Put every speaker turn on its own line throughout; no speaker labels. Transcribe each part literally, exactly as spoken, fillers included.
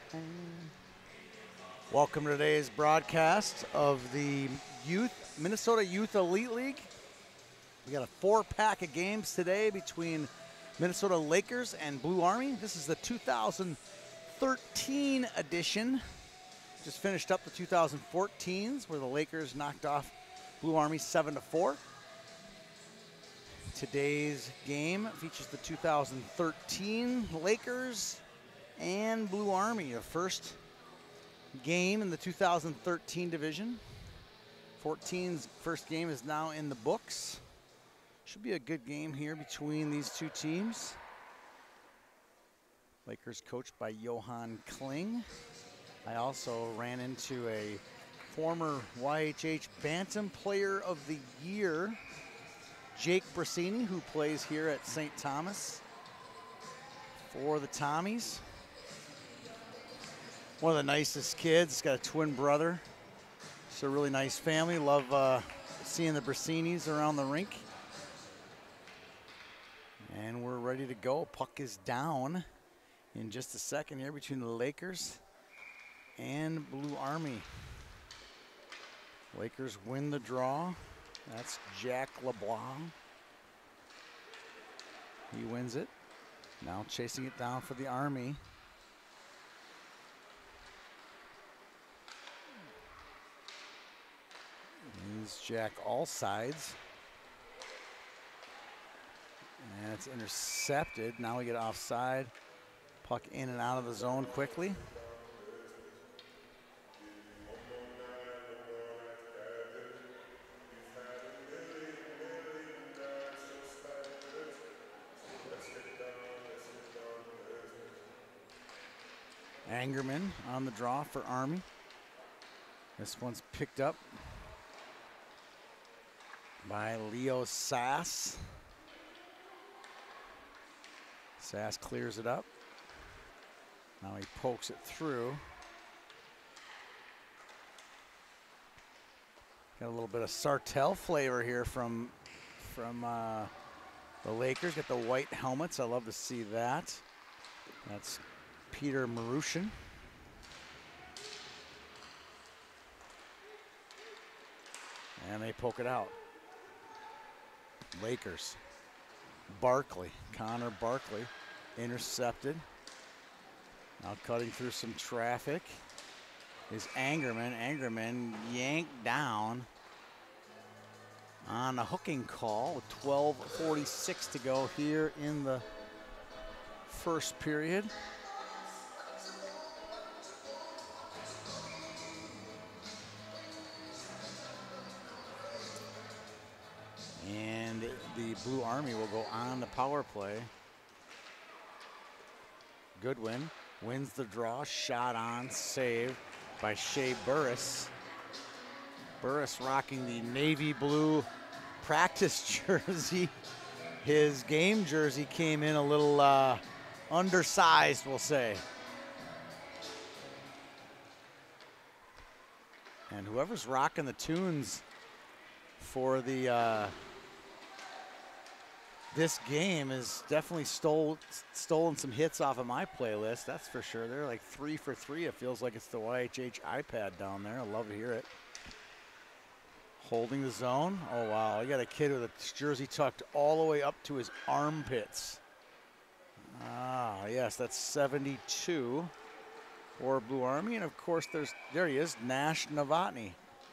Welcome to today's broadcast of the Youth Minnesota Youth Elite League. We got a four-pack of games today between Minnesota Lakers and Blue Army. This is the two thousand thirteen edition. Just finished up the two thousand fourteens where the Lakers knocked off Blue Army seven to four. Today's game features the two thousand thirteen Lakers and Blue Army, a first game in the two thousand thirteen division. fourteen's first game is now in the books. Should be a good game here between these two teams. Lakers coached by Johan Kling. I also ran into a former Y H H Bantam Player of the Year, Jake Brasini, who plays here at Saint Thomas for the Tommies. One of the nicest kids. He's got a twin brother. It's a really nice family. Love uh, seeing the Brasinis around the rink. And we're ready to go. Puck is down in just a second here between the Lakers and Blue Army. Lakers win the draw. That's Jack LeBlanc. He wins it. Now chasing it down for the Army. He's Jack all sides. And it's intercepted. Now we get offside. Puck in and out of the zone quickly. Angerman on the draw for Army. This one's picked up by Leo Sass. Sass clears it up. Now he pokes it through. Got a little bit of Sartell flavor here from, from uh, the Lakers. Got the white helmets. I love to see that. That's Peter Marushin. And they poke it out. Lakers. Barkley, Connor Barkley, intercepted. Now cutting through some traffic is Angerman. Angerman yanked down on a hooking call with twelve forty-six to go here in the first period. And the Blue Army will go on the power play. Goodwin wins the draw, shot on, saved by Shea Burris. Burris rocking the navy blue practice jersey. His game jersey came in a little uh, undersized, we'll say. And whoever's rocking the tunes for the uh, this game has definitely stole, stolen some hits off of my playlist, that's for sure. They're like three for three. It feels like it's the Y H H iPad down there. I love to hear it. Holding the zone. Oh, wow. You got a kid with a jersey tucked all the way up to his armpits. Ah, yes, that's seventy-two for Blue Army. And, of course, there's there he is, Nash Novotny.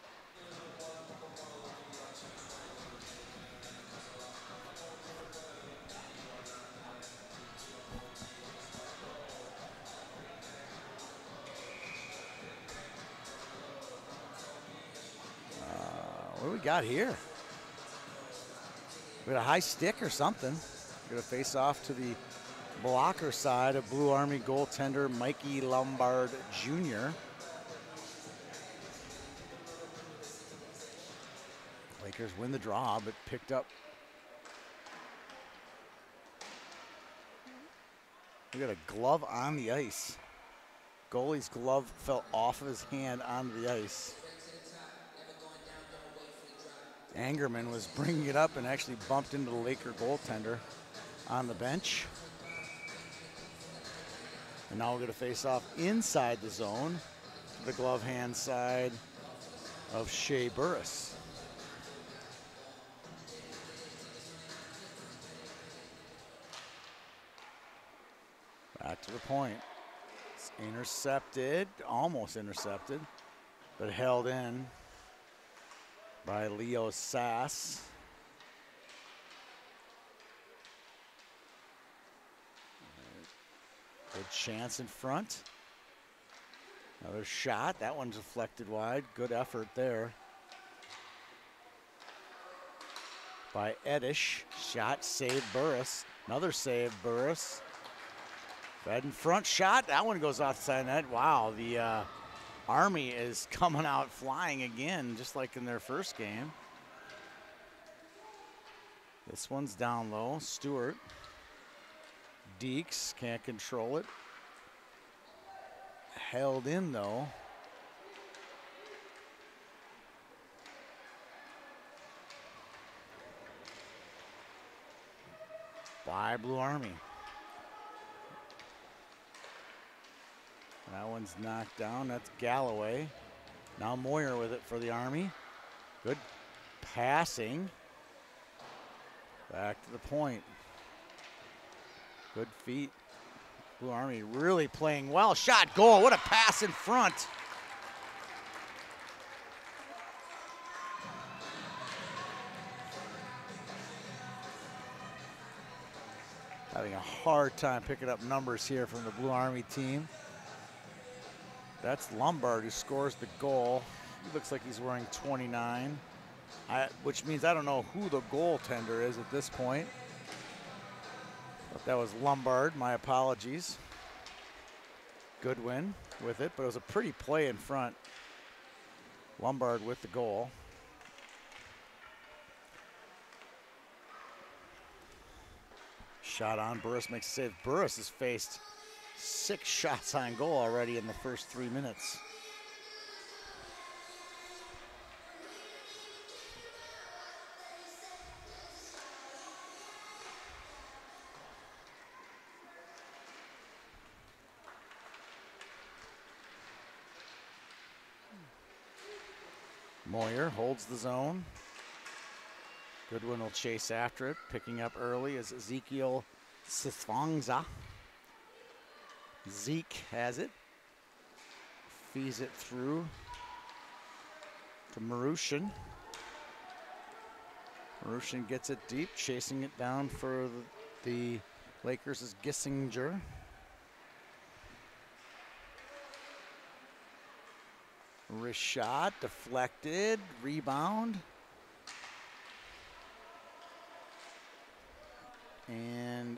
What do we got here? We got a high stick or something. Going to face off to the blocker side of Blue Army goaltender Mikey Lombard Junior Lakers win the draw, but picked up. We got a glove on the ice. Goalie's glove fell off of his hand onto the ice. Angerman was bringing it up and actually bumped into the Laker goaltender on the bench. And now we're going to face off inside the zone to the glove hand side of Shea Burris. Back to the point. It's intercepted, almost intercepted, but held in by Leo Sass. Good chance in front. Another shot. That one's deflected wide. Good effort there by Edish. Shot saved Burris. Another save Burris. Fed in front shot. That one goes off the side of the net. Wow, the uh, Army is coming out flying again, just like in their first game. This one's down low. Stewart. Deeks can't control it. Held in though. By Blue Army. That one's knocked down. That's Galloway. Now Moyer with it for the Army. Good passing. Back to the point. Good feet. Blue Army really playing well. Shot, goal. What a pass in front. Having a hard time picking up numbers here from the Blue Army team. That's Lombard who scores the goal. He looks like he's wearing twenty-nine, I, which means I don't know who the goaltender is at this point. But that was Lombard, my apologies. Goodwin with it, but it was a pretty play in front. Lombard with the goal. Shot on, Burris makes a save. Burris has faced six shots on goal already in the first three minutes. Moyer holds the zone. Goodwin will chase after it. Picking up early is Ezekiel Sifangza. Zeke has it. Feeds it through to Marushin. Marushin gets it deep, chasing it down for the, the Lakers is Gissinger. Wrist shot, deflected, rebound. And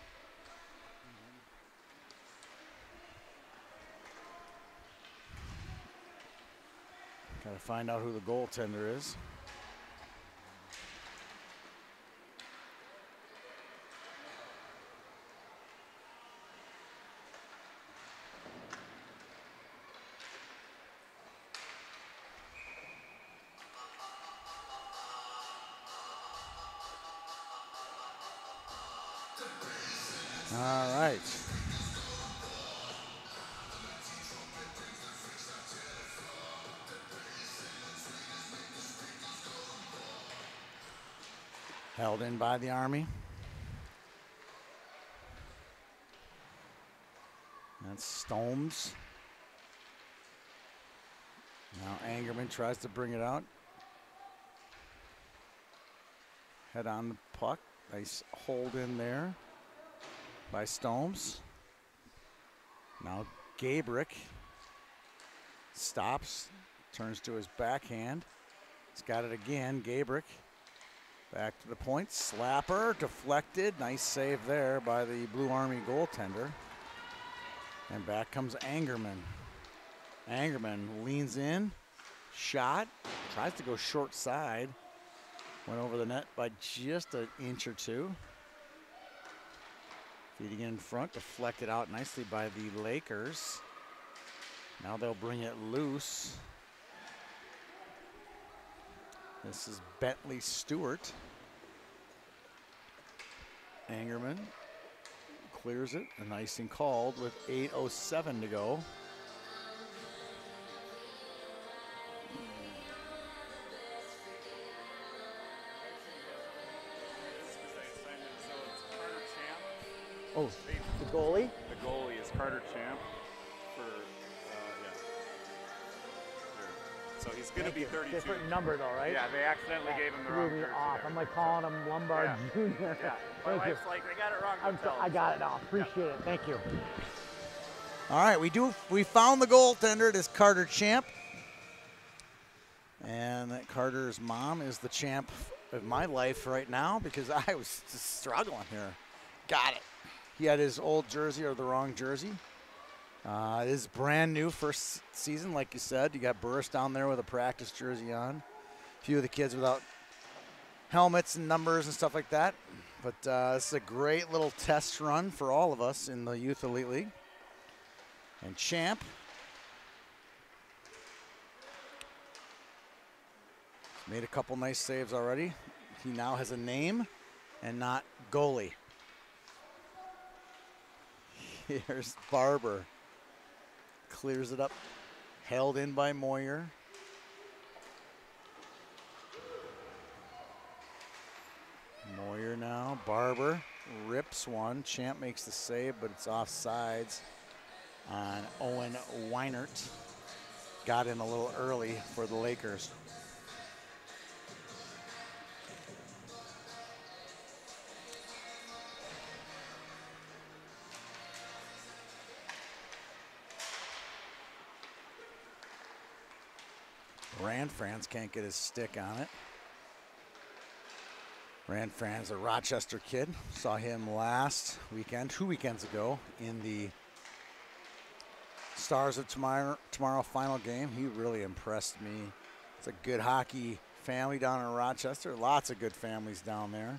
gotta find out who the goaltender is. All right. Held in by the Army. That's Stomes. Now Angerman tries to bring it out. Head on the puck. Nice hold in there by Stomes. Now Gabrick stops, turns to his backhand. He's got it again, Gabrick. Back to the point, slapper, deflected. Nice save there by the Blue Army goaltender. And back comes Angerman. Angerman leans in, shot, tries to go short side. Went over the net by just an inch or two. Feeding in front, deflected out nicely by the Lakers. Now they'll bring it loose. This is Bentley Stewart. Angerman clears it, and icing called with eight oh seven to go. Oh, the goalie?
The goalie is Carter Champ for, uh, yeah. So he's going to be thirty-two.
Different number though, right?
Yeah, they accidentally
yeah.
gave him the wrong
Threw me
jersey
off.
there.
I'm like calling him Lombard
Yeah.
Junior
Yeah. My
Thank you.
wife's like, they got it wrong.
I'm, I got it now. Appreciate
Yeah.
it. Thank you.
All right, we do. We found the goaltender. It is Carter Champ. And Carter's mom is the champ of my life right now because I was just struggling here. Got it. He had his old jersey or the wrong jersey. Uh, it is brand new first season, like you said. You got Burris down there with a practice jersey on. A few of the kids without helmets and numbers and stuff like that. But uh, this is a great little test run for all of us in the Youth Elite League. And Champ made a couple nice saves already. He now has a name and not goalie. Here's Barber. Clears it up. Held in by Moyer. Moyer now. Barber rips one. Champ makes the save, but it's offsides on Owen Weinert. Got in a little early for the Lakers. Rand Franz can't get his stick on it. Rand Franz, a Rochester kid. Saw him last weekend, two weekends ago, in the Stars of Tomorrow, tomorrow final game. He really impressed me. It's a good hockey family down in Rochester. Lots of good families down there.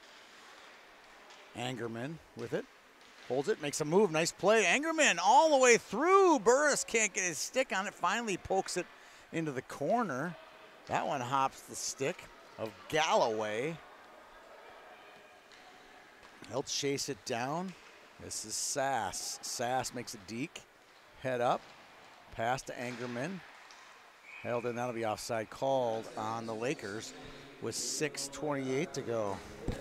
Angerman with it. Holds it, makes a move, nice play. Angerman all the way through. Burris can't get his stick on it. Finally pokes it into the corner. That one hops the stick of Galloway. He'll chase it down. This is Sass. Sass makes a deke. Head up. Pass to Angerman. Held in. That'll be offside called on the Lakers with six twenty-eight to go.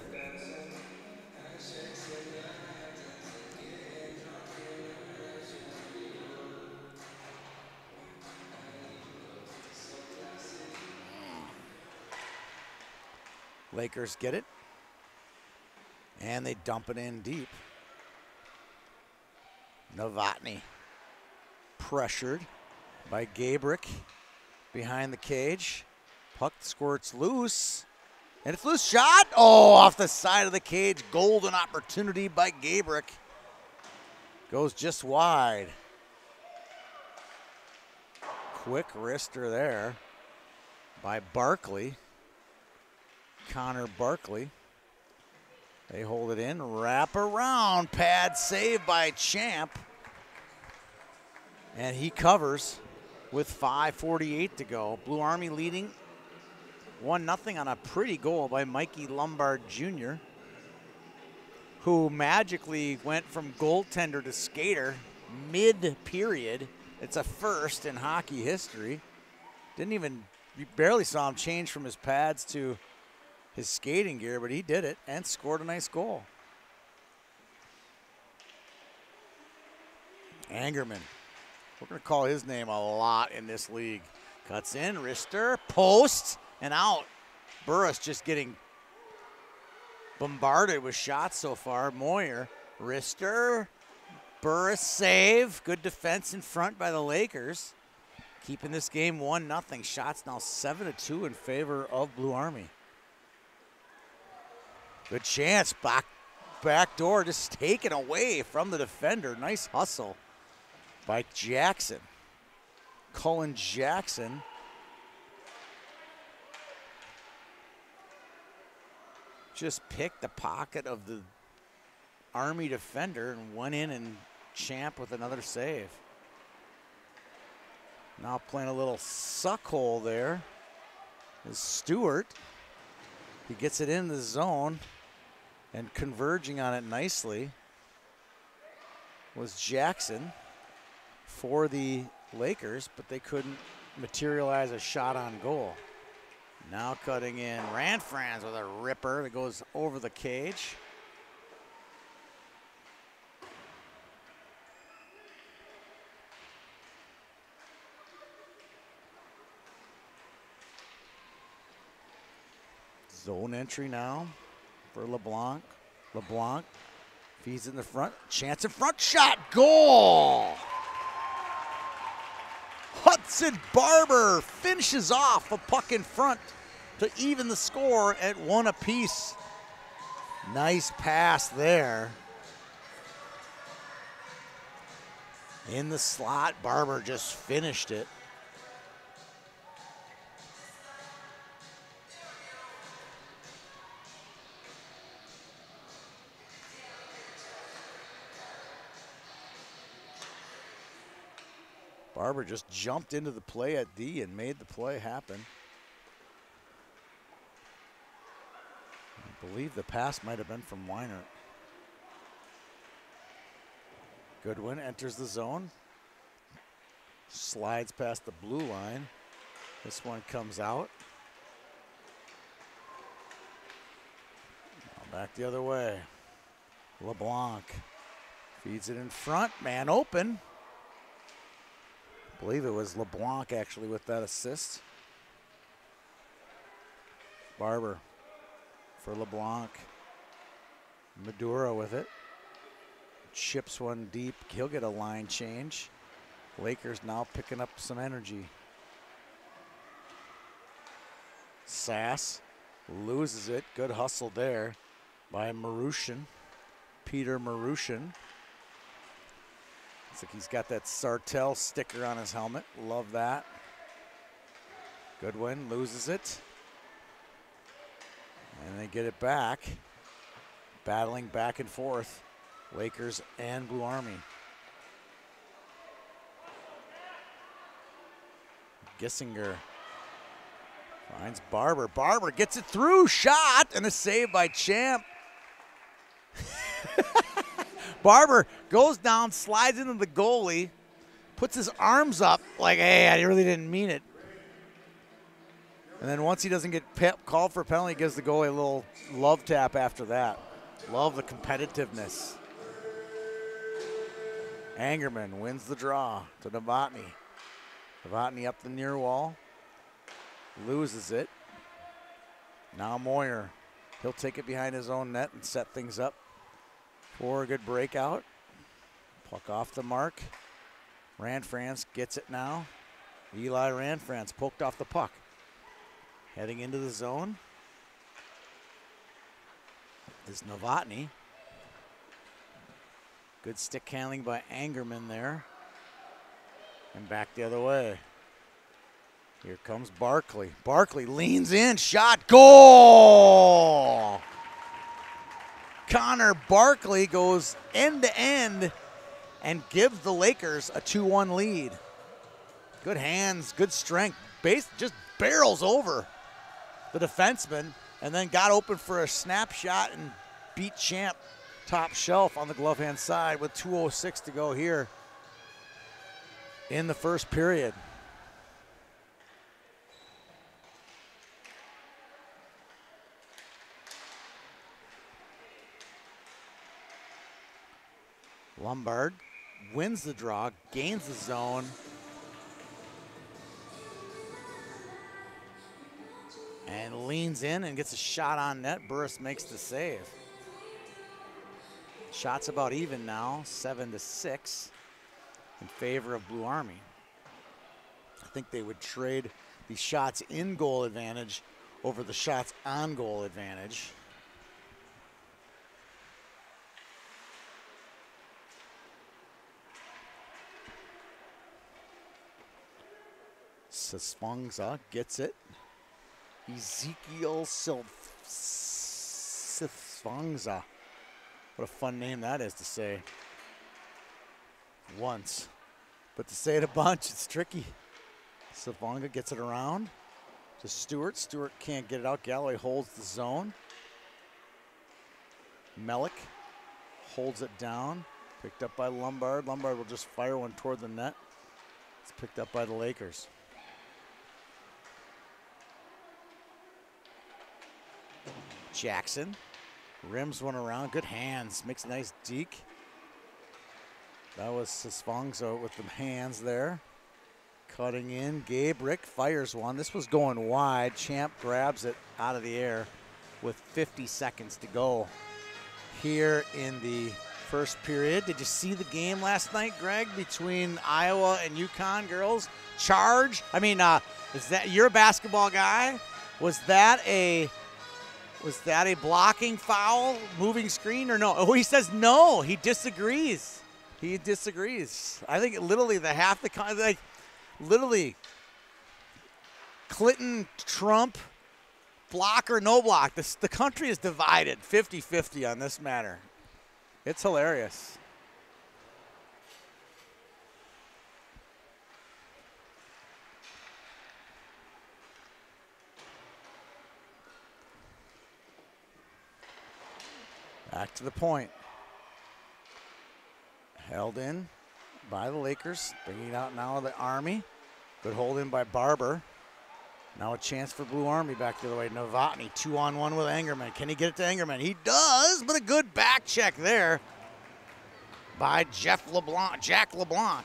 Lakers get it, and they dump it in deep. Novotny pressured by Gabrick behind the cage. Puck squirts loose, and it's loose shot. Oh, off the side of the cage. Golden opportunity by Gabrick. Goes just wide. Quick wrister there by Barkley. Connor Barkley. They hold it in, wrap around, pad save by Champ. And he covers with five forty-eight to go. Blue Army leading one nothing on a pretty goal by Mikey Lombard Junior, who magically went from goaltender to skater mid-period. It's a first in hockey history. Didn't even, you barely saw him change from his pads to his skating gear, but he did it and scored a nice goal. Angerman. We're going to call his name a lot in this league. Cuts in, wrister, post, and out. Burris just getting bombarded with shots so far. Moyer, wrister, Burris save. Good defense in front by the Lakers. Keeping this game one nothing. Shots now seven to two in favor of Blue Army. Good chance, back, back door just taken away from the defender. Nice hustle by Jackson. Cullen Jackson. Just picked the pocket of the Army defender and went in and Champ with another save. Now playing a little suck hole there is Stewart. He gets it in the zone and converging on it nicely. was Jackson for the Lakers, but they couldn't materialize a shot on goal. Now cutting in Ranfranz with a ripper that goes over the cage. Zone entry now for LeBlanc. LeBlanc feeds in the front. Chance in front. Shot. Goal. Hudson Barber finishes off a puck in front to even the score at one apiece. Nice pass there. In the slot, Barber just finished it. Barber just jumped into the play at D and made the play happen. I believe the pass might have been from Weiner. Goodwin enters the zone. Slides past the blue line. This one comes out. Now back the other way. LeBlanc feeds it in front. Man open. I believe it was LeBlanc actually with that assist. Barber for LeBlanc. Madura with it. Chips one deep. He'll get a line change. Lakers now picking up some energy. Sass loses it. Good hustle there by Marushin. Peter Marushin. Looks like he's got that Sartell sticker on his helmet. Love that. Goodwin loses it. And they get it back. Battling back and forth. Lakers and Blue Army. Gissinger finds Barber. Barber gets it through. Shot and a save by Champ. Barber goes down, slides into the goalie, puts his arms up like, hey, I really didn't mean it. And then once he doesn't get pe- called for a penalty, he gives the goalie a little love tap after that. Love the competitiveness. Angerman wins the draw to Novotny. Novotny up the near wall. Loses it. Now Moyer. He'll take it behind his own net and set things up for a good breakout. Puck off the mark. Ranfranz gets it now. Eli Ranfranz poked off the puck. Heading into the zone is Novotny. Good stick handling by Angerman there. And back the other way. Here comes Barkley. Barkley leans in, shot, goal! Connor Barkley goes end to end and gives the Lakers a two one lead. Good hands, good strength. Base just barrels over the defenseman and then got open for a snapshot and beat Champ top shelf on the glove hand side with two oh six to go here in the first period. Lombard wins the draw, gains the zone. And leans in and gets a shot on net. Burris makes the save. Shots about even now, seven to six in favor of Blue Army. I think they would trade the shots in goal advantage over the shots on goal advantage. Sisfangza gets it. Ezekiel Sisfangza. What a fun name that is to say once. But to say it a bunch, it's tricky. Sisfangza gets it around to Stewart. Stewart can't get it out. Galloway holds the zone. Melik holds it down. Picked up by Lombard. Lombard will just fire one toward the net. It's picked up by the Lakers. Jackson rims one around. Good hands. Makes a nice deke. That was Sisfongso with the hands there. Cutting in. Gabe Rick fires one. This was going wide. Champ grabs it out of the air with fifty seconds to go here in the first period. Did you see the game last night, Greg, between Iowa and UConn girls? Charge. I mean, uh, is that you're a basketball guy? Was that a was that a blocking foul, moving screen, or no? Oh, he says no. He disagrees. He disagrees. I think literally the half the con like literally Clinton, Trump, block or no block. This, the country is divided fifty fifty on this matter. It's hilarious. Back to the point. Held in by the Lakers. Bringing it out now the Army. Good hold in by Barber. Now a chance for Blue Army back the other way. Novotny, two on one with Angerman. Can he get it to Angerman? He does, but a good back check there by Jeff LeBlanc, Jack LeBlanc.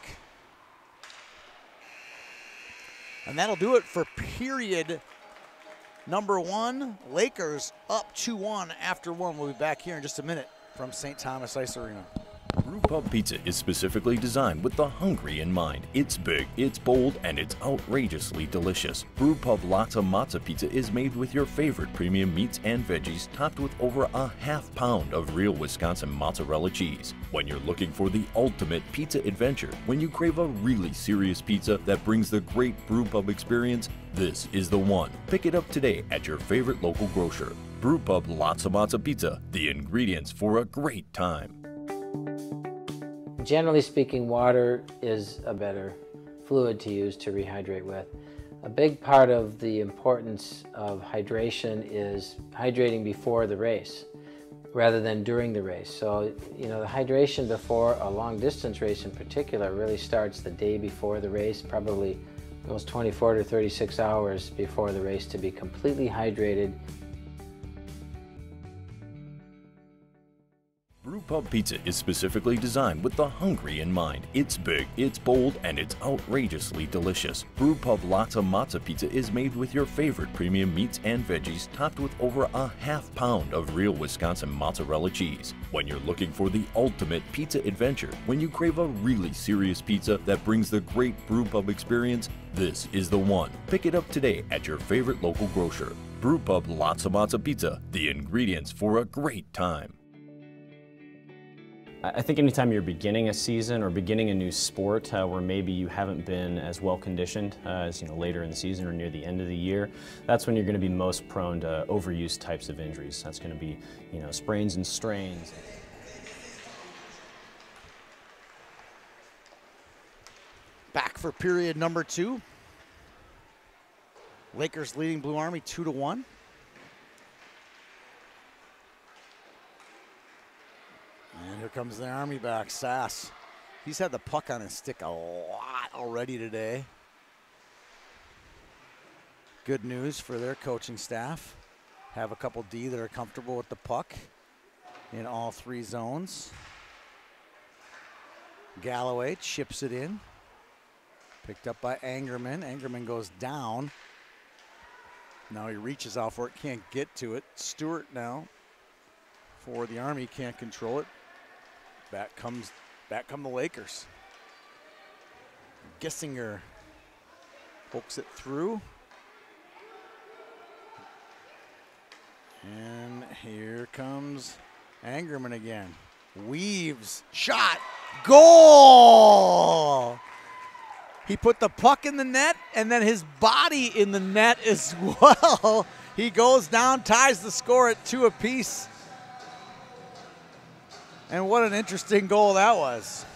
And that'll do it for period number one. Lakers up two one after one. We'll be back here in just a minute from Saint Thomas Ice Arena.
Brew Pub Pizza is specifically designed with the hungry in mind. It's big, it's bold, and it's outrageously delicious. Brew Pub Lotta Matza Pizza is made with your favorite premium meats and veggies, topped with over a half pound of real Wisconsin mozzarella cheese. When you're looking for the ultimate pizza adventure, when you crave a really serious pizza that brings the great Brew Pub experience, this is the one. Pick it up today at your favorite local grocer. Brew Pub Lotta Matza Pizza, the ingredients for a great time.
Generally speaking, water is a better fluid to use to rehydrate with. A big part of the importance of hydration is hydrating before the race rather than during the race. So, you know, the hydration before a long distance race in particular really starts the day before the race, probably those twenty-four to thirty-six hours before the race to be completely hydrated.
Brew Pub Pizza is specifically designed with the hungry in mind. It's big, it's bold, and it's outrageously delicious. Brew Pub Lotta Matza Pizza is made with your favorite premium meats and veggies, topped with over a half pound of real Wisconsin mozzarella cheese. When you're looking for the ultimate pizza adventure, when you crave a really serious pizza that brings the great Brew Pub experience, this is the one. Pick it up today at your favorite local grocer. Brew Pub Lotta Matza Pizza, the ingredients for a great time.
I think anytime you're beginning a season or beginning a new sport uh, where maybe you haven't been as well conditioned uh, as you know later in the season or near the end of the year, that's when you're going to be most prone to overuse types of injuries. That's going to be you know sprains and strains.
Back for period number two. Lakers leading Blue Army two to one. And here comes the Army back, Sass. He's had the puck on his stick a lot already today. Good news for their coaching staff. Have a couple D that are comfortable with the puck in all three zones. Galloway chips it in. Picked up by Angerman. Angerman goes down. Now he reaches out for it, can't get to it. Stewart now for the Army, can't control it. Back comes, back come the Lakers. Gissinger pokes it through. And here comes Angerman again. Weaves, shot, goal! He put the puck in the net and then his body in the net as well. He goes down, ties the score at two apiece. And what an interesting goal that was.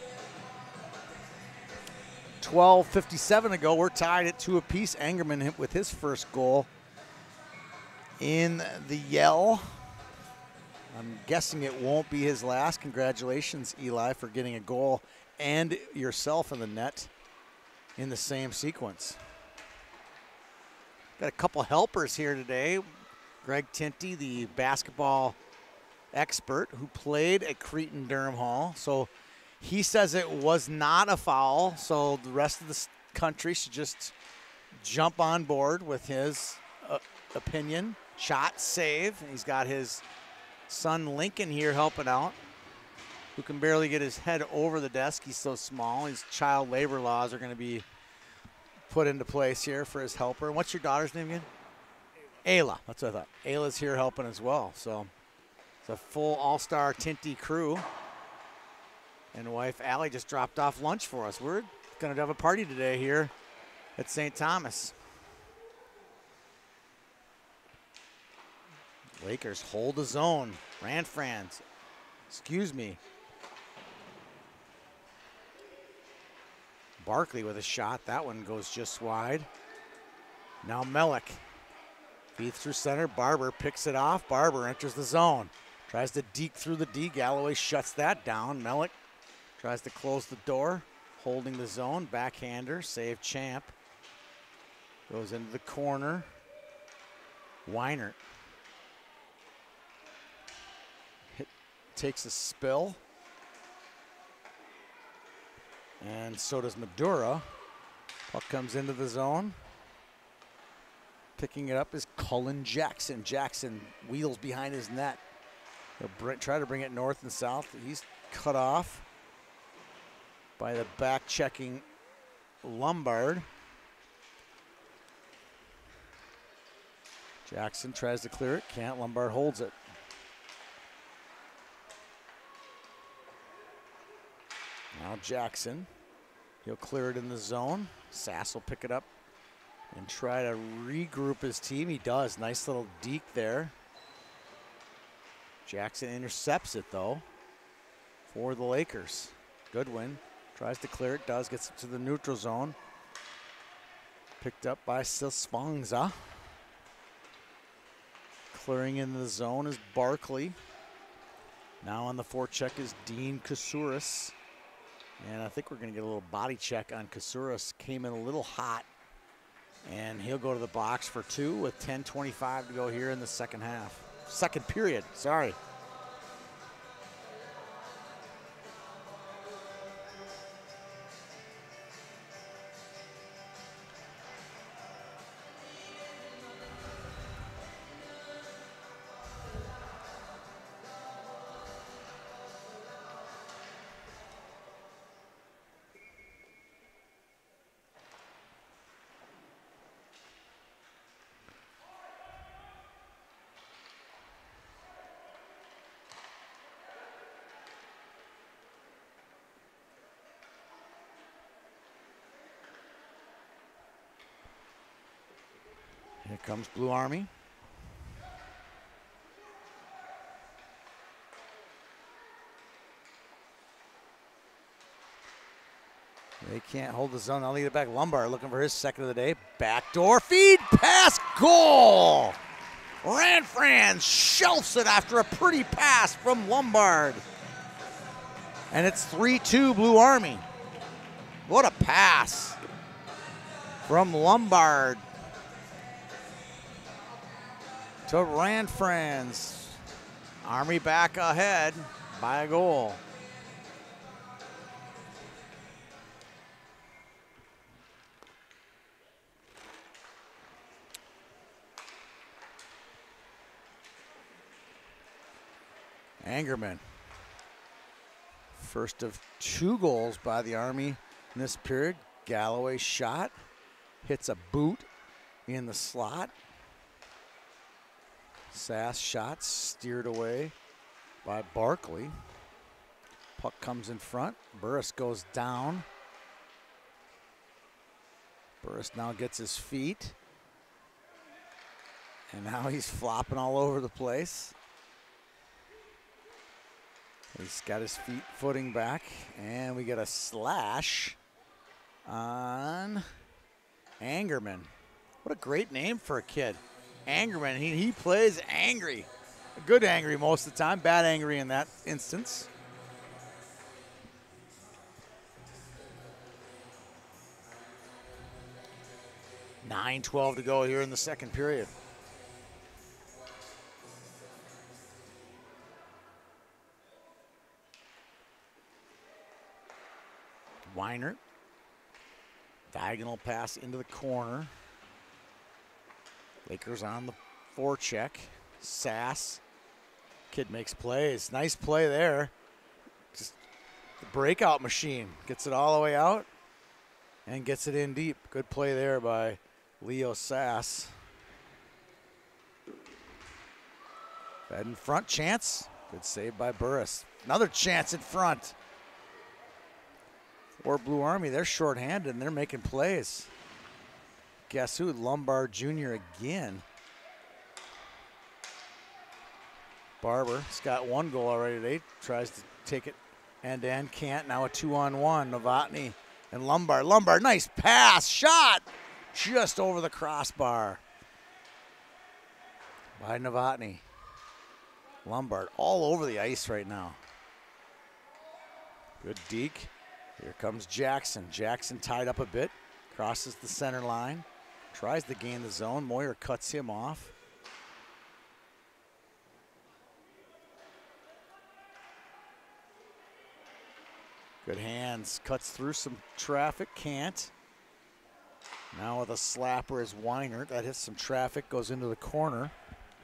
twelve fifty-seven ago, we're tied at two apiece. Angerman hit with his first goal in the yell. I'm guessing it won't be his last. Congratulations, Eli, for getting a goal and yourself in the net in the same sequence. Got a couple helpers here today. Greg Tinty, the basketball expert who played at Cretin Durham Hall. So he says it was not a foul, so the rest of the country should just jump on board with his uh, opinion. Shot, save. He's got his son Lincoln here helping out, who can barely get his head over the desk. He's so small. His child labor laws are going to be put into place here for his helper. And what's your daughter's name again? Ayla. That's what I thought. Ayla's here helping as well. So it's a full all-star Tinty crew. And wife Allie just dropped off lunch for us. We're going to have a party today here at Saint Thomas. Lakers hold the zone. Ranfranz, excuse me. Barkley with a shot. That one goes just wide. Now Mellick feeds through center. Barber picks it off. Barber enters the zone. Tries to deke through the D. Galloway shuts that down. Mellick tries to close the door. Holding the zone. Backhander. Save Champ. Goes into the corner. Weinert. Hit, takes a spill. And so does Madura. Puck comes into the zone. Picking it up is Cullen Jackson. Jackson wheels behind his net. He'll br- try to bring it north and south. He's cut off by the back-checking Lombard. Jackson tries to clear it. Can't. Lombard holds it. Now Jackson. He'll clear it in the zone. Sass will pick it up and try to regroup his team. He does. Nice little deke there. Jackson intercepts it, though, for the Lakers. Goodwin tries to clear it. Does. Gets it to the neutral zone. Picked up by Sisvangza. Clearing in the zone is Barkley. Now on the forecheck is Dean Kasuris. And I think we're going to get a little body check on Kasuris. Came in a little hot. And he'll go to the box for two with ten twenty-five to go here in the second half. Second period, sorry. Here comes Blue Army. They can't hold the zone. I'll lead it back. Lombard looking for his second of the day. Backdoor feed, pass, goal! Ranfranz shelves it after a pretty pass from Lombard. And it's three two Blue Army. What a pass from Lombard to Ranfranz. Army back ahead by a goal. Angerman. First of two goals by the Army in this period. Galloway shot. Hits a boot in the slot. Sass shot steered away by Barkley. Puck comes in front. Burris goes down. Burris now gets his feet. And now he's flopping all over the place. He's got his feet footing back. And we get a slash on Angerman. What a great name for a kid. Angerman, he, he plays angry. Good angry most of the time, bad angry in that instance. nine twelve to go here in the second period. Weiner. Diagonal pass into the corner. Lakers on the forecheck. Sass. Kid makes plays. Nice play there. Just the breakout machine. Gets it all the way out and gets it in deep. Good play there by Leo Sass. Fed in front, chance. Good save by Burris. Another chance in front. Or Blue Army, they're shorthanded and they're making plays. Guess who? Lombard Junior again. Barber's got one goal already today. Tries to take it end to end, can't. Now a two on one. Novotny and Lombard. Lombard, nice pass, shot just over the crossbar by Novotny. Lombard all over the ice right now. Good deke. Here comes Jackson. Jackson tied up a bit, crosses the center line, tries to gain the zone. Moyer cuts him off. Good hands, cuts through some traffic, can't. Now with a slapper is Weiner. That hits some traffic, goes into the corner.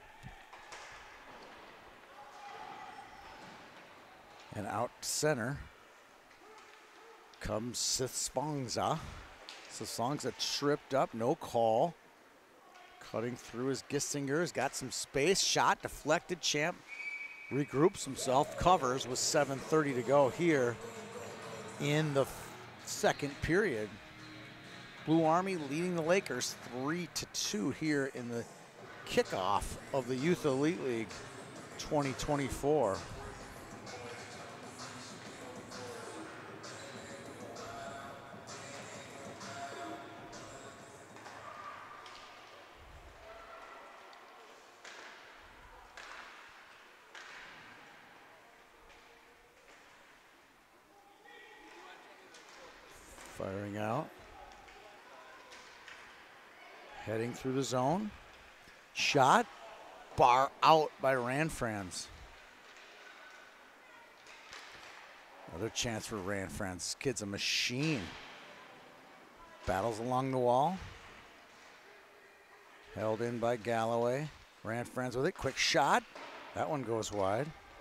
And out center comes Sithspongza. Sithspongza tripped up, no call. Cutting through his Gissinger, has got some space, shot, deflected, Champ regroups himself, covers with seven thirty to go here in the second period. Blue Army leading the Lakers three to two here in the kickoff of the Youth Elite League twenty twenty-four. Firing out. Heading through the zone. Shot. Bar out by Ranfranz. Another chance for Ranfranz. This kid's a machine. Battles along the wall. Held in by Galloway. Ranfranz with it. Quick shot. That one goes wide.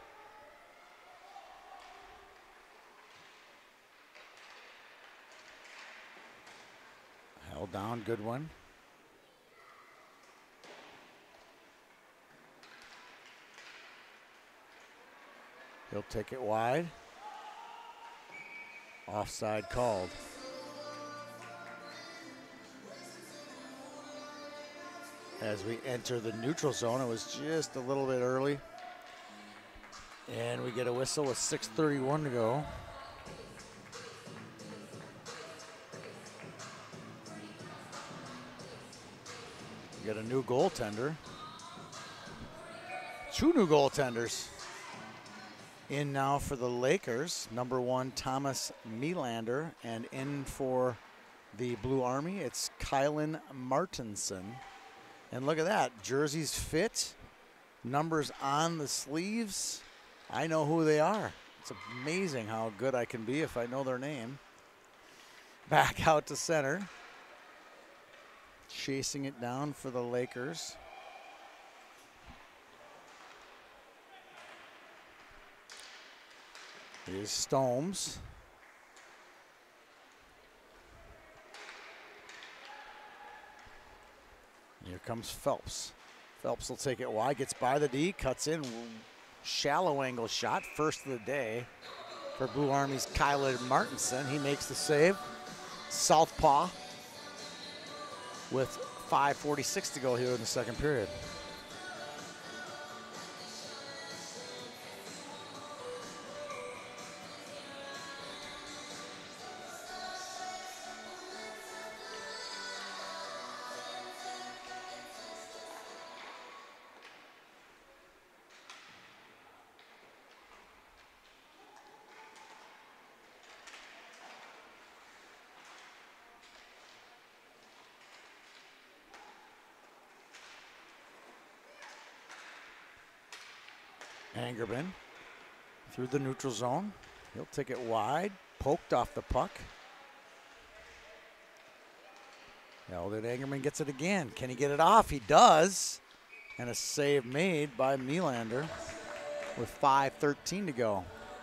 Held down, good one. He'll take it wide. Offside called. As we enter the neutral zone, it was just a little bit early. And we get a whistle with six thirty-one to go. Get a new goaltender. Two new goaltenders. In now for the Lakers, number one, Thomas Melander, and in for the Blue Army, it's Kylan Martinson. And look at that, jerseys fit, numbers on the sleeves. I know who they are. It's amazing how good I can be if I know their name. Back out to center. Chasing it down for the Lakers. Here's Stomes. Here comes Phelps. Phelps will take it wide, gets by the D, cuts in, shallow angle shot, first of the day for Blue Army's Kyler Martinson. He makes the save. Southpaw with five forty-six to go here in the second period. Angerman through the neutral zone. He'll take it wide, poked off the puck. Eldon Angerman gets it again. Can he get it off? He does. And a save made by Nylander with five thirteen to go.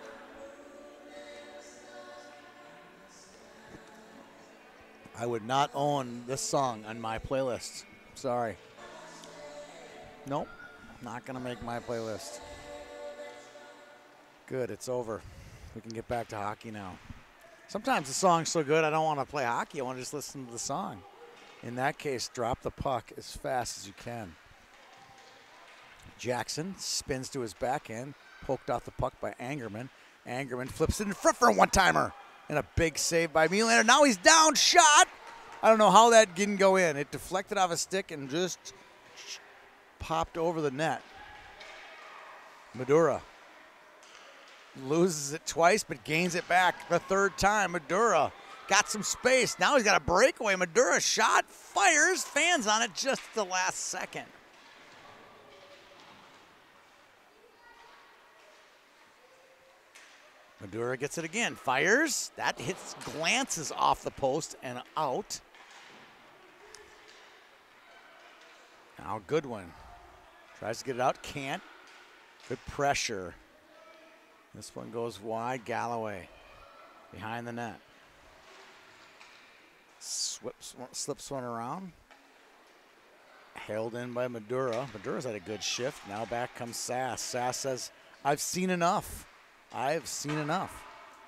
I would not own this song on my playlist. Sorry. Nope, not gonna make my playlist. Good, it's over. We can get back to hockey now. Sometimes the song's so good I don't want to play hockey. I want to just listen to the song. In that case, drop the puck as fast as you can. Jackson spins to his backhand, poked off the puck by Angerman. Angerman flips it in front for a one-timer. And a big save by Nylander. Now he's down, shot. I don't know how that didn't go in. It deflected off a stick and just popped over the net. Madura loses it twice, but gains it back the third time. Madura got some space. Now he's got a breakaway. Madura shot, fires, fans on it just at the last second. Madura gets it again, fires. That hits, glances off the post and out. Now Goodwin tries to get it out, can't. Good pressure. This one goes wide, Galloway behind the net. Slips, slips one around. Held in by Madura. Madura's had a good shift. Now back comes Sass. Sass says, I've seen enough. I've seen enough.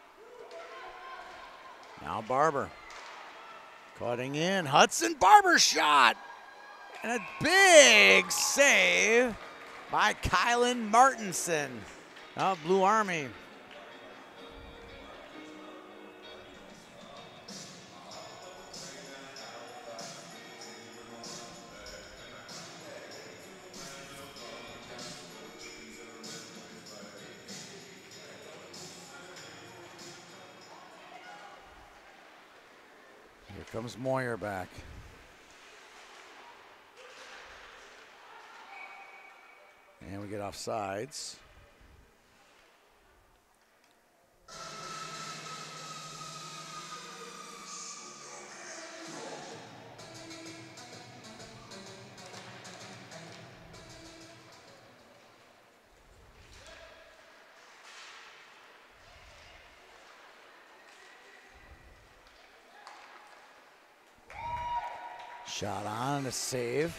Now Barber. Cutting in. Hudson, Barber shot. And a big save by Kylan Martinson of Blue Army. Here comes Moyer back. And we get offsides. Shot on, a save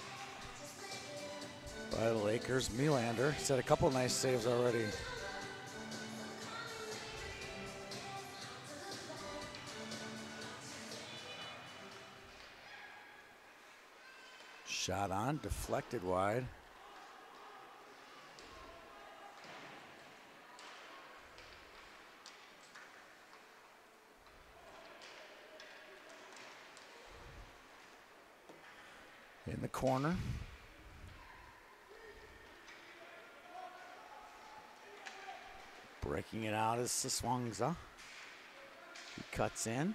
by the Lakers. Nylander. He's had a couple nice saves already. Shot on, deflected wide. In the corner. Breaking it out is Siswangza. He cuts in.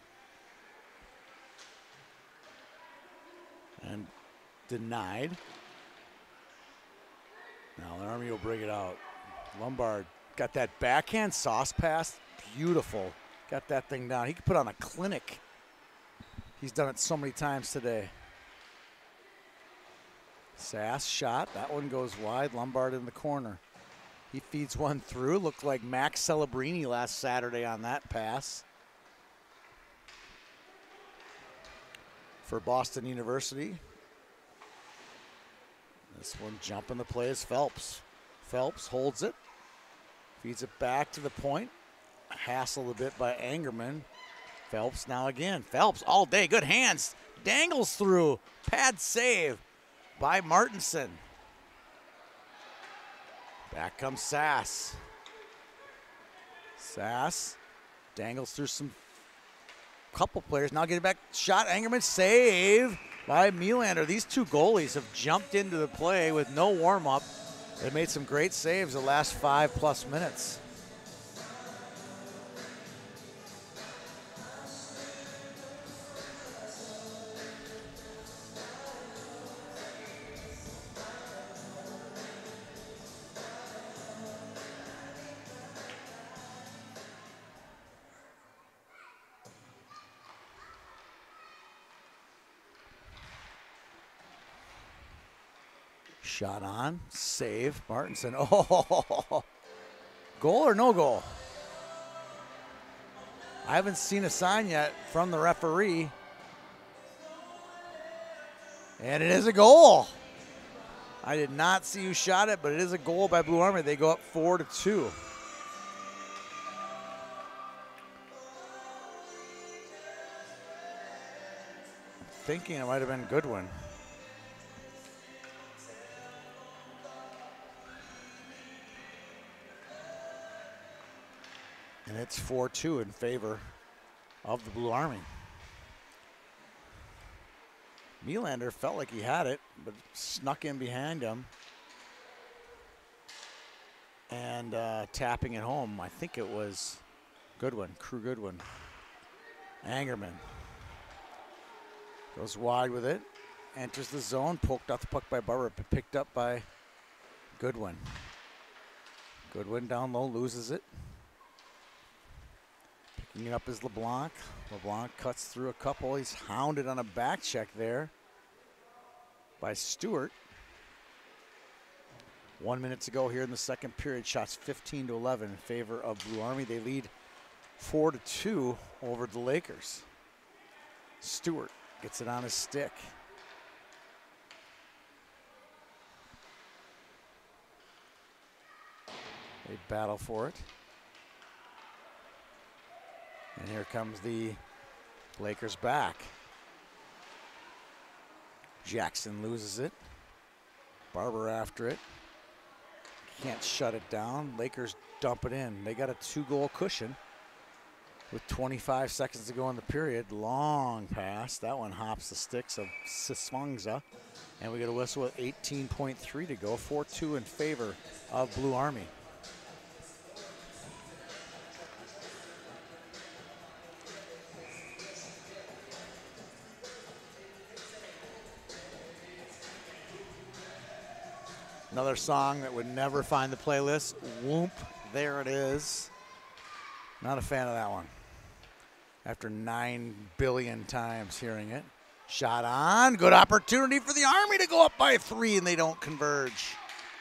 And denied. Now the Army will bring it out. Lombard got that backhand sauce pass. Beautiful. Got that thing down. He could put on a clinic. He's done it so many times today. Sass shot. That one goes wide. Lombard in the corner. He feeds one through. Looked like Max Celebrini last Saturday on that pass. For Boston University. This one jumping the play is Phelps. Phelps holds it. Feeds it back to the point. Hassled a bit by Angerman. Phelps now again. Phelps all day. Good hands. Dangles through. Pad save by Martinson. Back comes Sass. Sass dangles through some couple players. Now getting back shot. Angerman save by Nylander. These two goalies have jumped into the play with no warm-up. They made some great saves the last five plus minutes. Shot on, save, Martinson. Oh, goal or no goal? I haven't seen a sign yet from the referee. And it is a goal. I did not see who shot it, but it is a goal by Blue Army. They go up four to two. I'm thinking it might have been Goodwin. And it's four two in favor of the Blue Army. Nylander felt like he had it, but snuck in behind him. And uh, tapping it home, I think it was Goodwin, Crew Goodwin. Angerman goes wide with it, enters the zone, poked off the puck by Barber, but picked up by Goodwin. Goodwin down low, loses it. Picking it up is LeBlanc. LeBlanc cuts through a couple. He's hounded on a back check there by Stewart. One minute to go here in the second period. Shots fifteen to eleven in favor of Blue Army. They lead four to two over the Lakers. Stewart gets it on his stick. They battle for it. And here comes the Lakers back. Jackson loses it. Barber after it. Can't shut it down. Lakers dump it in. They got a two-goal cushion with twenty-five seconds to go in the period. Long pass. That one hops the sticks of Siswangza. And we get a whistle with eighteen point three to go. four two in favor of Blue Army. Another song that would never find the playlist. Whoop, there it is. Not a fan of that one. After nine billion times hearing it. Shot on, good opportunity for the Army to go up by three, and they don't converge.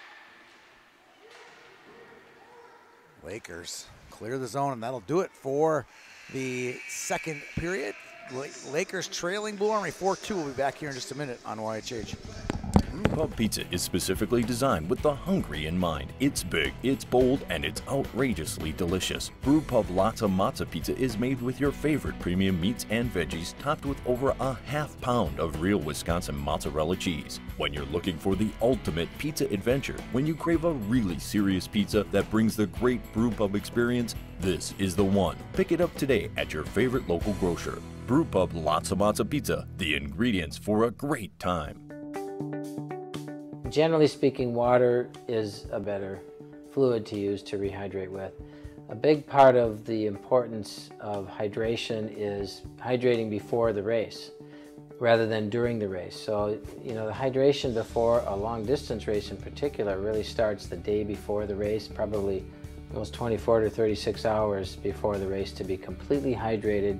Lakers clear the zone, and that'll do it for the second period. Lakers trailing Blue Army four two. We'll be back here in just a minute on Y H H.
Pub Pizza is specifically designed with the hungry in mind. It's big, it's bold, and it's outrageously delicious. Brew Pub Lotta Matza Pizza is made with your favorite premium meats and veggies, topped with over a half pound of real Wisconsin mozzarella cheese. When you're looking for the ultimate pizza adventure, when you crave a really serious pizza that brings the great Brew Pub experience, this is the one. Pick it up today at your favorite local grocer. Brew Pub Lotta Matza Pizza, the ingredients for a great time.
Generally speaking, water is a better fluid to use to rehydrate with. A big part of the importance of hydration is hydrating before the race rather than during the race. So, you know, the hydration before a long distance race in particular really starts the day before the race, probably almost twenty-four to thirty-six hours before the race to be completely hydrated.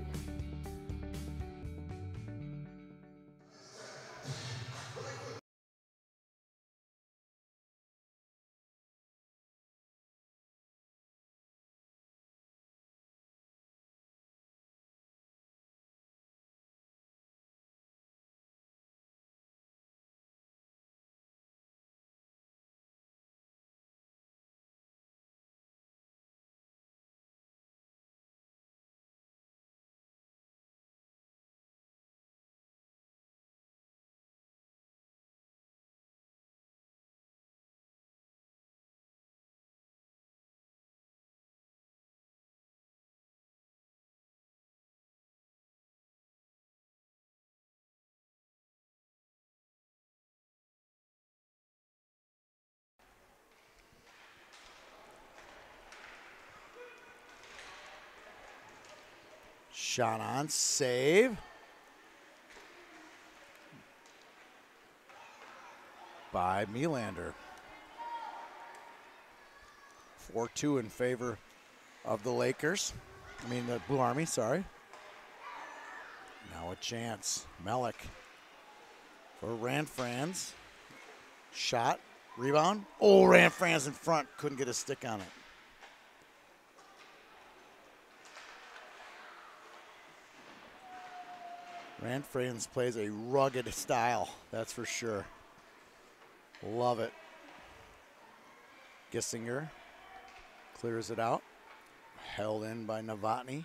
Shot on, save. By Nylander. four two in favor of the Lakers. I mean, the Blue Army, sorry. Now a chance. Mellick for Ranfranz. Shot, rebound. Oh, Ranfran's in front. Couldn't get a stick on it. Ranfran's plays a rugged style, that's for sure. Love it. Gissinger clears it out. Held in by Novotny.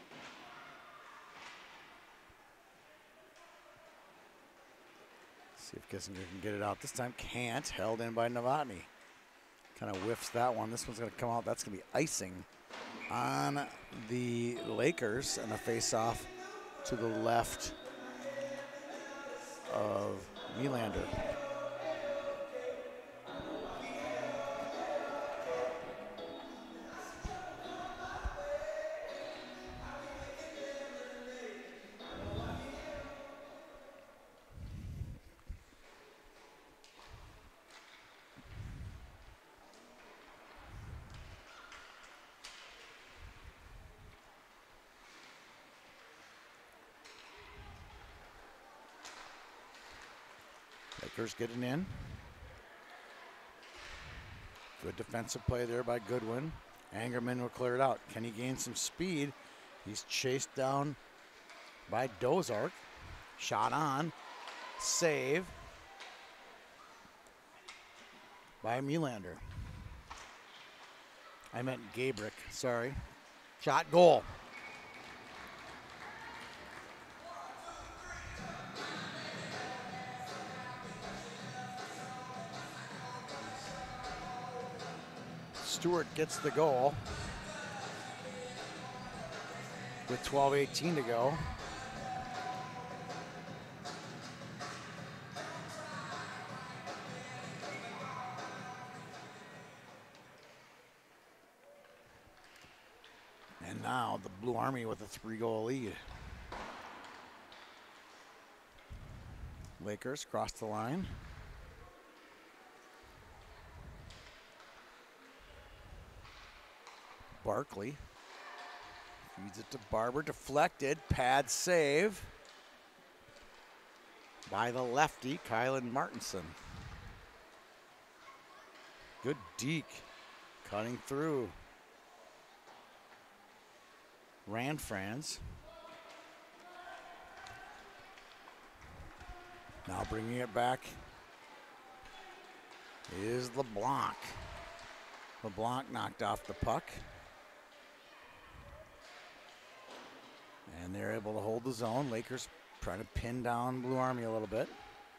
See if Gissinger can get it out this time. Can't. Held in by Novotny. Kind of whiffs that one. This one's going to come out. That's going to be icing on the Lakers, and a face-off to the left of Nylander. Lakers getting in. Good defensive play there by Goodwin. Angerman will clear it out. Can he gain some speed? He's chased down by Dozark. Shot on. Save by Nylander. I meant Gabrick, sorry. Shot, goal. Stewart gets the goal with twelve eighteen to go. And now the Blue Army with a three-goal lead. Lakers cross the line. Barkley feeds it to Barber, deflected, pad save by the lefty, Kylan Martinson. Good deke, cutting through. Ranfran's. Now bringing it back is LeBlanc. LeBlanc knocked off the puck. And they're able to hold the zone. Lakers trying to pin down Blue Army a little bit.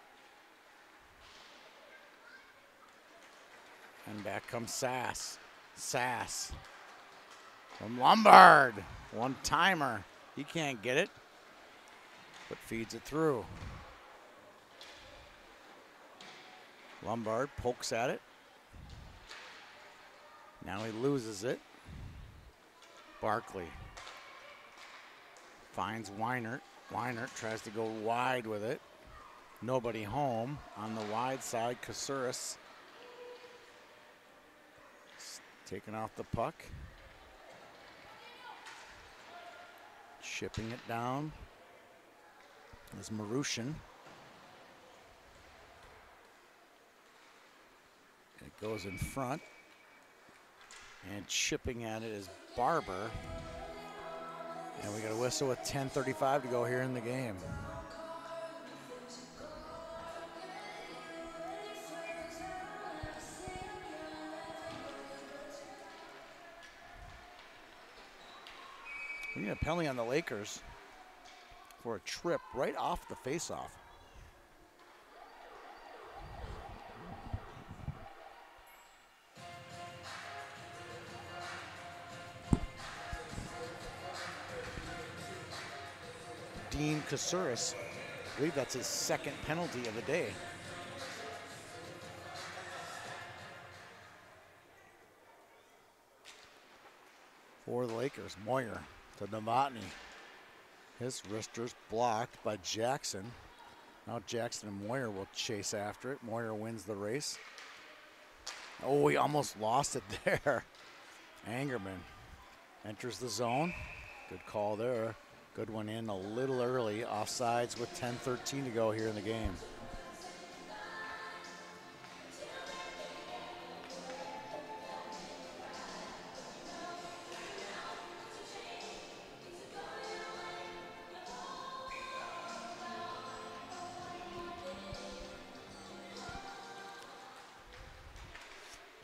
And back comes Sass. Sass from Lombard. One-timer. He can't get it, but feeds it through. Lombard pokes at it. Now he loses it. Barkley finds Weinert. Weinert tries to go wide with it. Nobody home. On the wide side, Kasuris taking off the puck. Shipping it down is Marushin. It goes in front. And chipping at it is Barber. And we got a whistle with ten thirty-five to go here in the game. We need a penalty on the Lakers for a trip right off the faceoff. Dean Kasuris, I believe that's his second penalty of the day. For the Lakers, Moyer to Novotny. His wrister's blocked by Jackson. Now Jackson and Moyer will chase after it. Moyer wins the race. Oh, he almost lost it there. Angerman enters the zone. Good call there. Good one in a little early. Offsides with ten thirteen to go here in the game.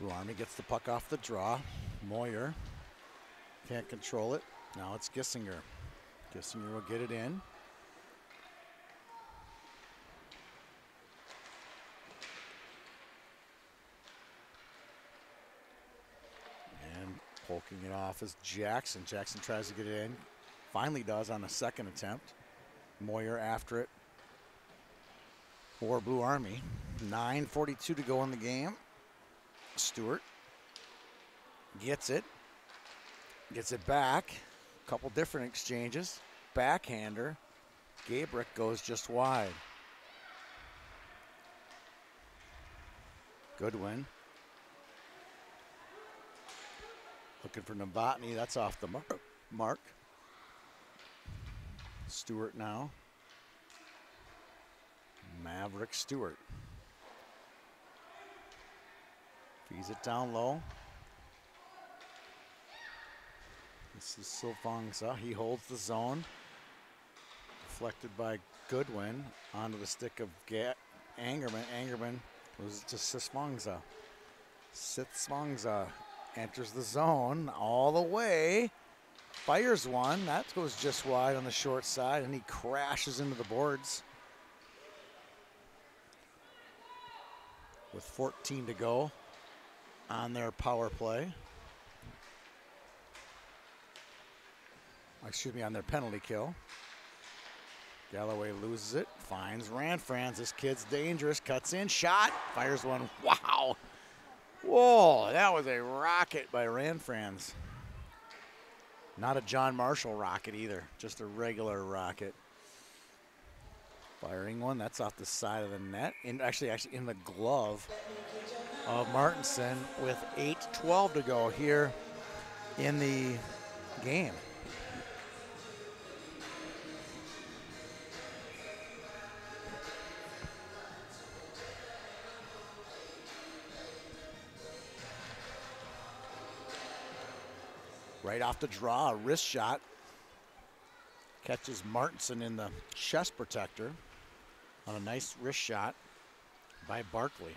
Blue Army gets the puck off the draw. Moyer can't control it. Now it's Gissinger. Gissinger will get it in. And poking it off is Jackson. Jackson tries to get it in. Finally does on the second attempt. Moyer after it for Blue Army. nine forty-two to go in the game. Stewart gets it. Gets it back. A couple different exchanges. Backhander. Gabrick goes just wide. Goodwin. Looking for Novotny. That's off the mar mark. Stewart now. Maverick Stewart. Feeds it down low. This is Silfangsa. He holds the zone. Deflected by Goodwin onto the stick of Ga Angerman. Angerman was to Silfangsa. Silfangsa enters the zone all the way. Fires one. That goes just wide on the short side, and he crashes into the boards. With fourteen to go on their power play. Excuse me, on their penalty kill. Galloway loses it, finds Ranfranz. This kid's dangerous, cuts in, shot, fires one. Wow. Whoa, that was a rocket by Ranfranz. Not a John Marshall rocket either, just a regular rocket. Firing one, that's off the side of the net. In, actually, actually in the glove of Martinson with eight twelve to go here in the game. Right off the draw, a wrist shot. Catches Martinson in the chest protector on a nice wrist shot by Barkley.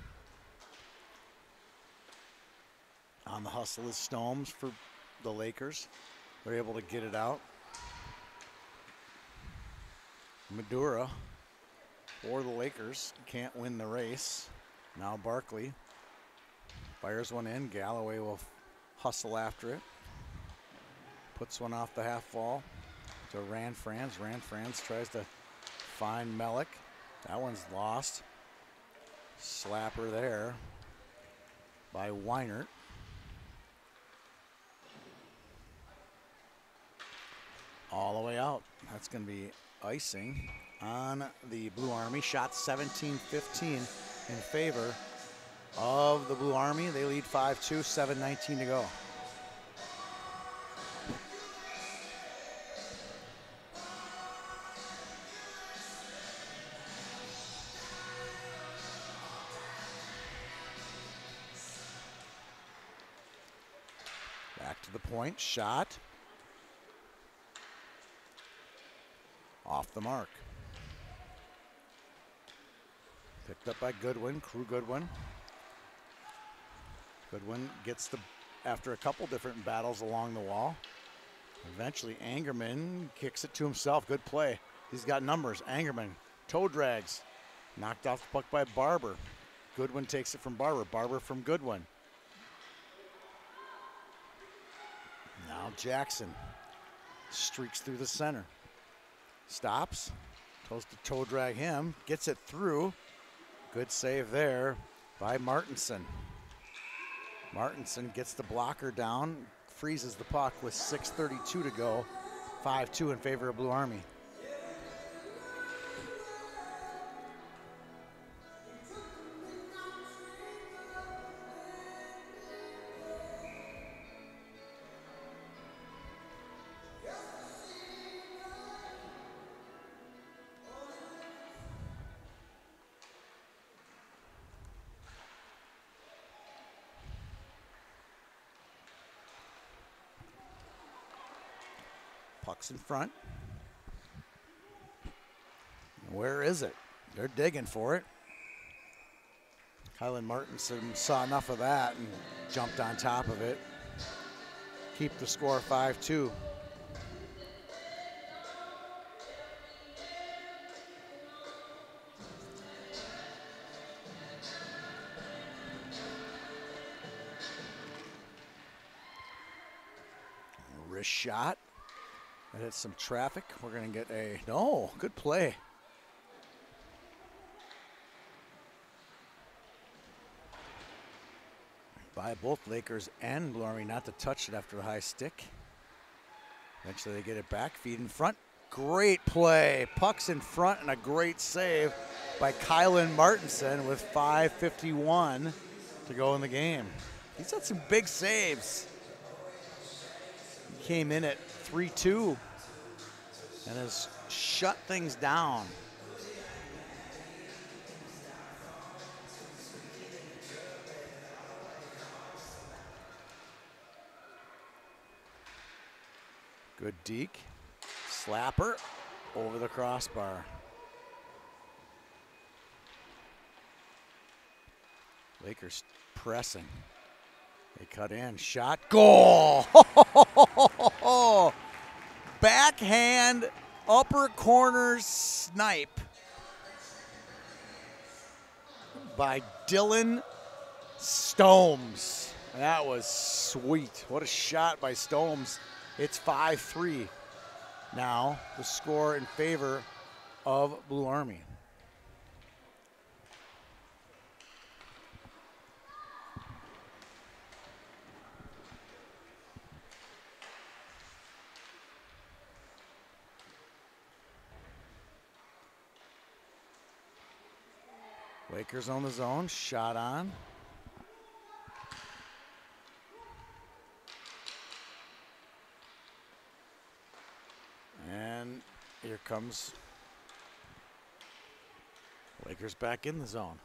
On the hustle is Stones for the Lakers. They're able to get it out. Madura for the Lakers can't win the race. Now Barkley fires one in. Galloway will hustle after it. Puts one off the half wall to Ranfranz. Ranfranz tries to find Mellick. That one's lost. Slapper there by Weinert. All the way out. That's going to be icing on the Blue Army. Shot seventeen fifteen in favor of the Blue Army. They lead five two, seven nineteen to go. Back to the point, shot. Off the mark. Picked up by Goodwin, Crew Goodwin. Goodwin gets the, after a couple different battles along the wall. Eventually Angerman kicks it to himself, good play. He's got numbers, Angerman, toe drags. Knocked off the puck by Barber. Goodwin takes it from Barber, Barber from Goodwin. Now Jackson streaks through the center. Stops, goes to toe drag him, gets it through. Good save there by Martinson. Martinson gets the blocker down, freezes the puck with six thirty-two to go. five two in favor of Blue Army. Puck's in front. Where is it? They're digging for it. Kylan Martinson saw enough of that and jumped on top of it. Keep the score five two. Wrist shot. That hit some traffic. We're going to get a, no, good play. By both Lakers and Blue Army not to touch it after the high stick. Eventually they get it back, feed in front. Great play. Puck's in front and a great save by Kylan Martinson with five fifty-one to go in the game. He's had some big saves. He came in at three two and has shut things down. Good deke, slapper over the crossbar. Lakers pressing. They cut in, shot, goal! Backhand, upper corner snipe by Dylan Stomes. That was sweet. What a shot by Stomes. It's five three now, the score in favor of Blue Army. Lakers on the zone, shot on. And here comes Lakers back in the zone.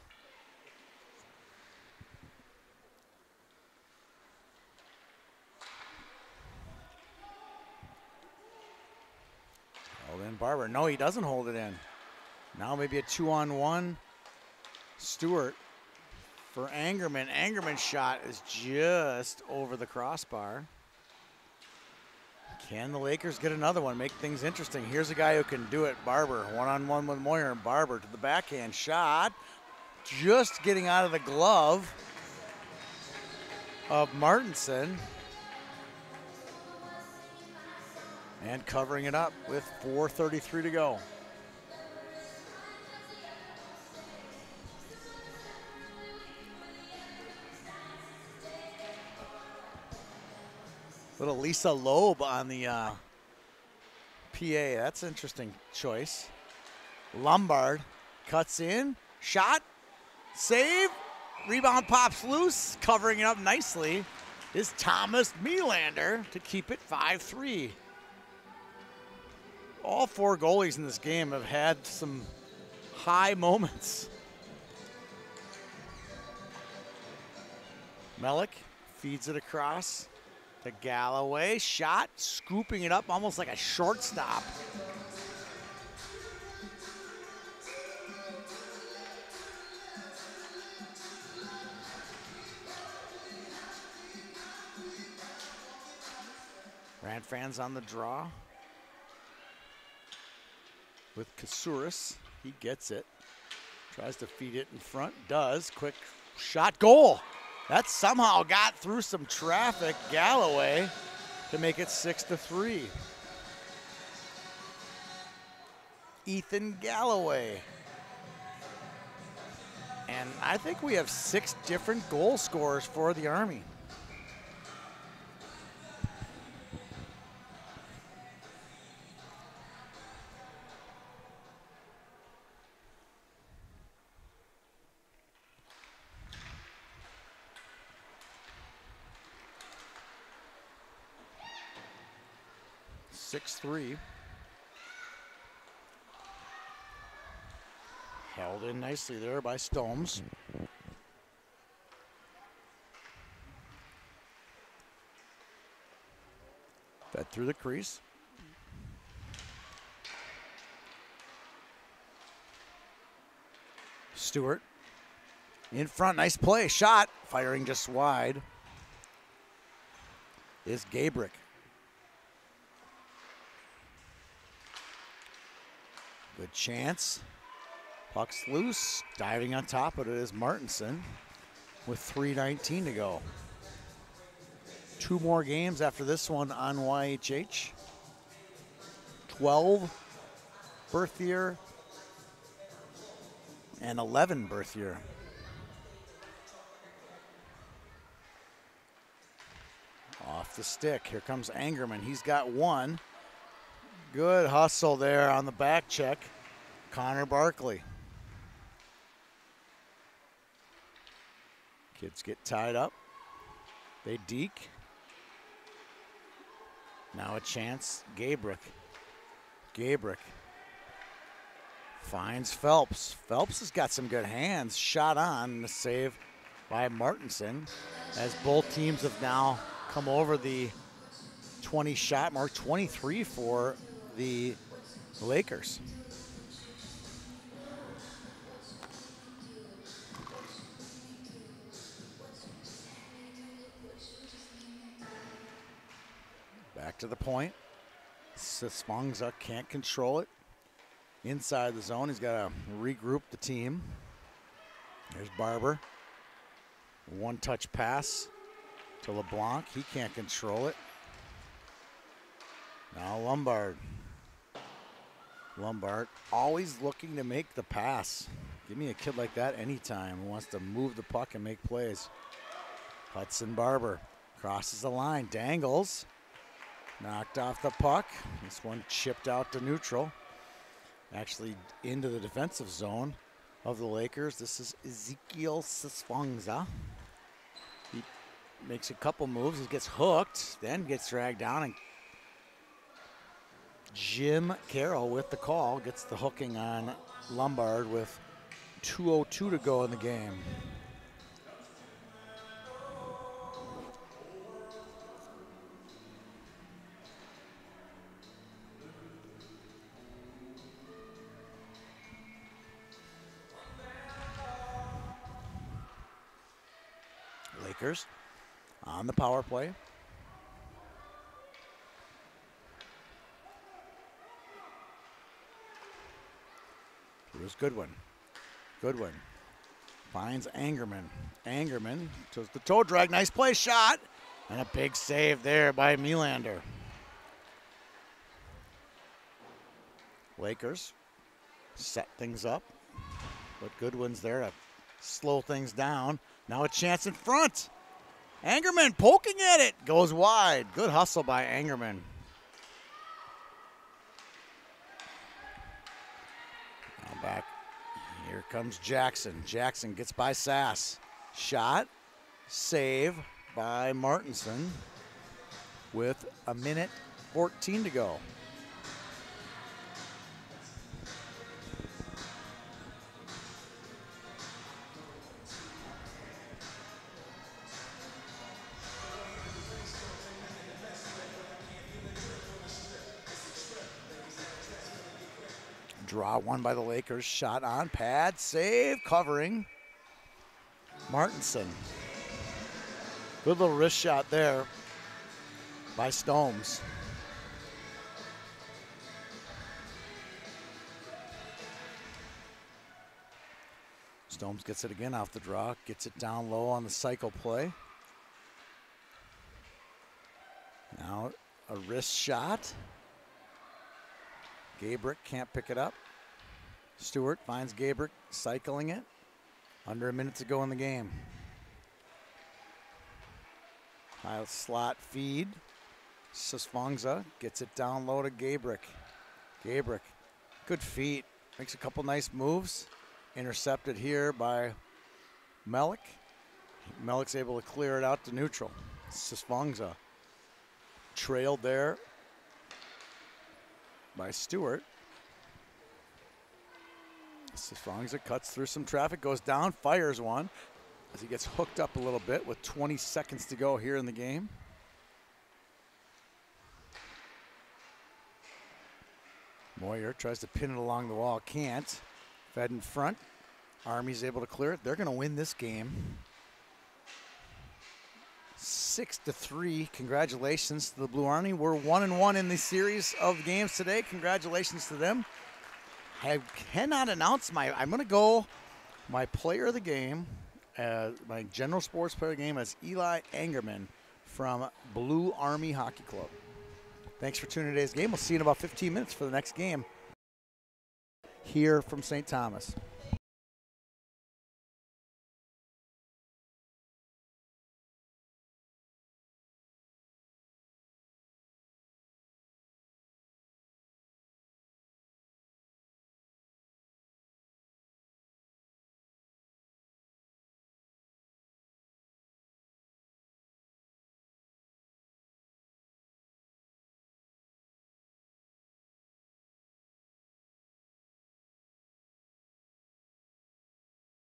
Hold in Barber. No, he doesn't hold it in. Now maybe a two on one. Stewart for Angerman. Angerman's shot is just over the crossbar. Can the Lakers get another one, make things interesting? Here's a guy who can do it, Barber. One-on-one with Moyer, and Barber to the backhand shot. Just getting out of the glove of Martinson. And covering it up with four thirty-three to go. Little Lisa Loeb on the uh, P A. That's an interesting choice. Lombard cuts in, shot, save, rebound pops loose, covering it up nicely is Thomas Melander to keep it five three. All four goalies in this game have had some high moments. Melick feeds it across to Galloway, shot, scooping it up almost like a shortstop. Ranfran's on the draw with Kasouris. He gets it, tries to feed it in front, does, quick shot, goal. That somehow got through some traffic. Galloway to make it six to three. Ethan Galloway. And I think we have six different goal scorers for the Army. six three. Held in nicely there by Stones. Fed through the crease. Stewart In front, nice play, shot, firing just wide is Gabrick. Good chance. Puck's loose, diving on top of it is Martinson with three nineteen to go. Two more games after this one on Y H H. twelve birth year and eleven birth year. Off the stick, here comes Angerman, he's got one. Good hustle there on the back check, Connor Barkley. Kids get tied up, they deke. Now a chance, Gabrick. Gabrick finds Phelps. Phelps has got some good hands. Shot on, the save by Martinson, as both teams have now come over the twenty shot mark, twenty-three for the Lakers. Back to the point. Sisfongza can't control it. Inside the zone, he's got to regroup the team. There's Barber. One touch pass to LeBlanc. He can't control it. Now Lombard. Lombard always looking to make the pass. Give me a kid like that anytime who wants to move the puck and make plays. Hudson Barber crosses the line, dangles. Knocked off the puck. This one chipped out to neutral. Actually into the defensive zone of the Lakers. This is Ezekiel Sisfongza. He makes a couple moves. He gets hooked, then gets dragged down. And Jim Carroll with the call. Gets the hooking on Lombard with two oh two to go in the game. Lakers on the power play. Here's Goodwin. Goodwin finds Angerman. Angerman does the toe drag. Nice play, shot. And a big save there by Melander. Lakers set things up, but Goodwin's there to slow things down. Now a chance in front. Angerman poking at it. Goes wide. Good hustle by Angerman. Now back. Here comes Jackson. Jackson gets by Sass. Shot. Save by Martinson with a minute fourteen to go. Draw one by the Lakers. Shot on pad. Save. Covering. Martinson. Good little wrist shot there by Stones. Stones gets it again off the draw. Gets it down low on the cycle play. Now a wrist shot. Gabrick can't pick it up. Stewart finds Gabrick cycling it. Under a minute to go in the game. High slot feed. Sisfongza gets it down low to Gabrick. Gabrick, good feet. Makes a couple nice moves. Intercepted here by Melik. Melik's able to clear it out to neutral. Sisfongza trailed there by Stewart. Sisfongza cuts through some traffic, goes down, fires one as he gets hooked up a little bit with twenty seconds to go here in the game. Moyer tries to pin it along the wall, can't. Fed in front, Army's able to clear it. They're going to win this game six to three. Congratulations to the Blue Army. We're one and one in the series of games today. Congratulations to them. I cannot announce my. I'm going to go my player of the game, uh, my general sports player of the game as Eli Angerman from Blue Army Hockey Club. Thanks for tuning in to today's game. We'll see you in about fifteen minutes for the next game here from Saint Thomas.